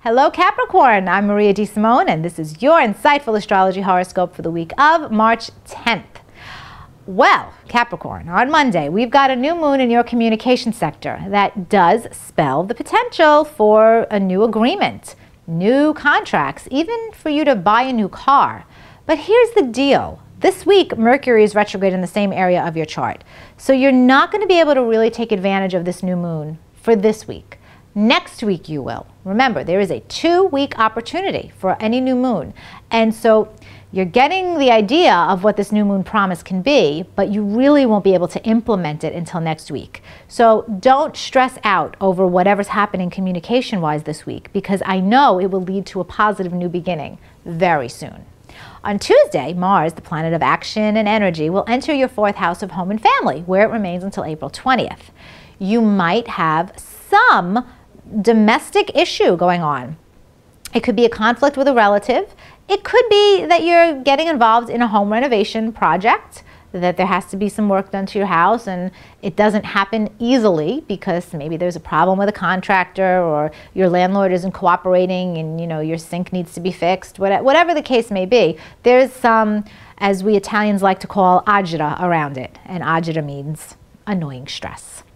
Hello Capricorn, I'm Maria DeSimone and this is your Insightful Astrology Horoscope for the week of March 10th. Well, Capricorn, on Monday we've got a new moon in your communication sector that does spell the potential for a new agreement, new contracts, even for you to buy a new car. But here's the deal. This week, Mercury is retrograde in the same area of your chart. So you're not going to be able to really take advantage of this new moon for this week. Next week you will. Remember, there is a 2-week opportunity for any new moon. And so you're getting the idea of what this new moon promise can be, but you really won't be able to implement it until next week. So don't stress out over whatever's happening communication-wise this week, because I know it will lead to a positive new beginning very soon. On Tuesday, Mars, the planet of action and energy, will enter your 4th house of home and family, where it remains until April 20th. You might have some domestic issue going on. It could be a conflict with a relative. It could be that you're getting involved in a home renovation project, that there has to be some work done to your house and it doesn't happen easily because maybe there's a problem with a contractor or your landlord isn't cooperating and your sink needs to be fixed. Whatever the case may be, there's some, as we Italians like to call, agita around it, and agita means annoying stress.